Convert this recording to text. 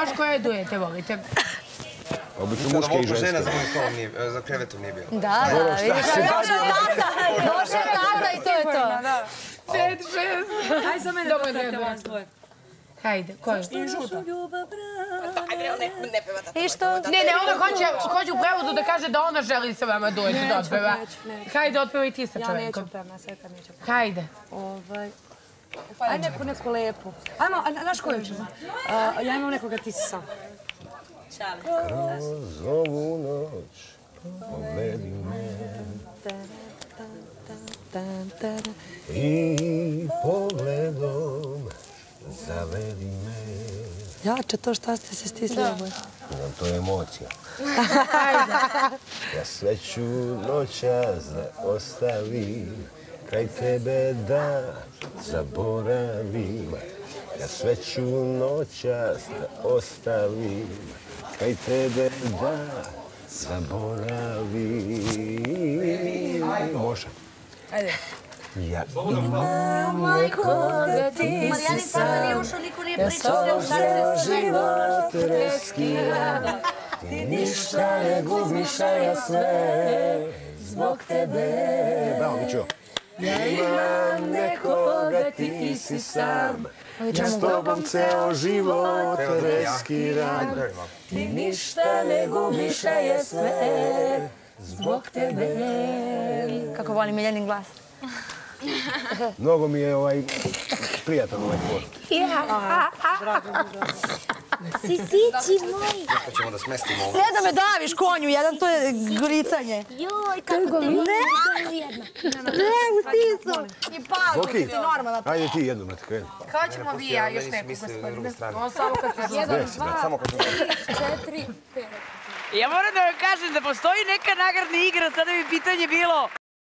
Još koje dujete volite? Obično muške i ženske. Žena za mojim stolom nije, za krevetom nije bila. Da, vidiš. Došao je tata i to je to. 5, 6. Aj za mene dotate vas dvoje. Hajde, ko je? I žuta. I što? Ne, ona hoće u prevodu da kaže da ona želi sa vama duet da otpeva. Hajde, otpevaj ti sa Ja čovekom. neću pevati, sve kad neću pevati. Hajde. Aj neku lepu. Ajmo, znaš koju ćemo? Ja imam nekoga, ti si sam. Kroz ovu noć pogledi me i pogledom zavedi me. Jače to šta ste se stisli oboje. To je emocija. Ja sve ću noćas da ostavim, kraj tebe da zaboravim. Ja sve ću noćas da ostavim, kraj tebe da zaboravim. Može. Ajde. Ja imam nekoga, ti si sam, ja s tobom ceo život riskiram. Ti ništa ne gubiš, a ja sve zbog tebe. Bravo, Mićo. Ja imam nekoga, ti si sam, ja s tobom ceo život riskiram. Ti ništa ne gubiš, a ja sve zbog tebe. Kako volim Miljanin glas. Mnogo mi je prijatan ovaj tvor. Sisići moj. Kako ćemo da smestimo ovo? Sve da me daviš konju, jedan to je gricanje. Joj, kako te volim. Ne, u stisu. I pazu, Boki, ti normalna. ajde ti jednu, mate, kreni. Hoćemo vi, ja još neku gospodine. On samo kad se zove. 1, 2, 3, 4, 5. Ja moram da vam kažem da postoji neka nagradna igra, sada bi pitanje bilo